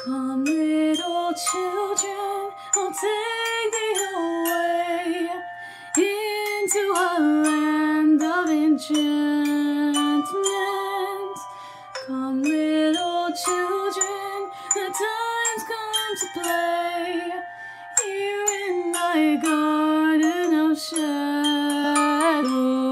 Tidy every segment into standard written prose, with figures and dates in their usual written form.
Come, little children, I'll take thee away into a land of enchantment. Come, little children, the time's come to play here in my garden of shadow.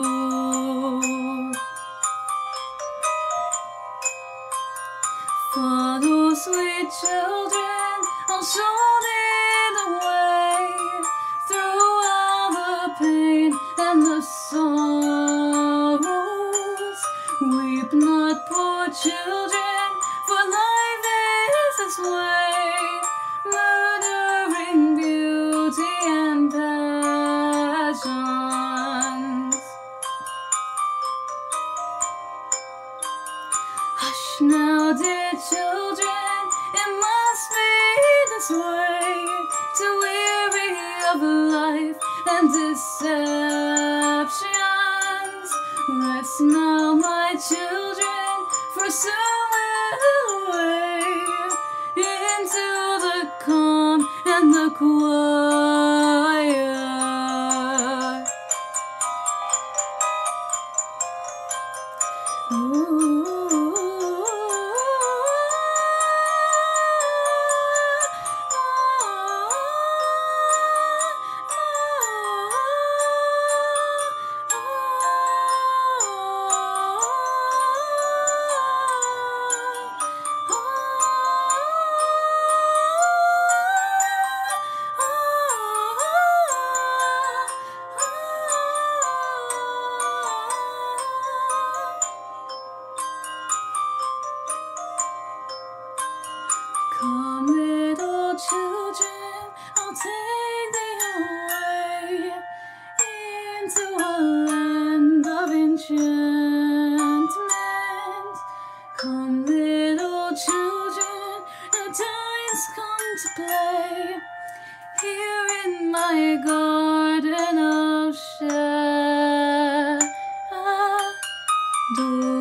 Follow, sweet children, I'll show thee the way through all the pain and the sorrows. Weep not, poor children, for life is this way, murdering beauty and passions. Hush now, dear children, it must be this way, to weary of life and deceptions. Rest now, my children, for soon we'll away into the calm and the quiet. Ooh. Come, little children, I'll take thee away into a land of enchantment. Come, little children, the time's come to play here in my garden of shadow.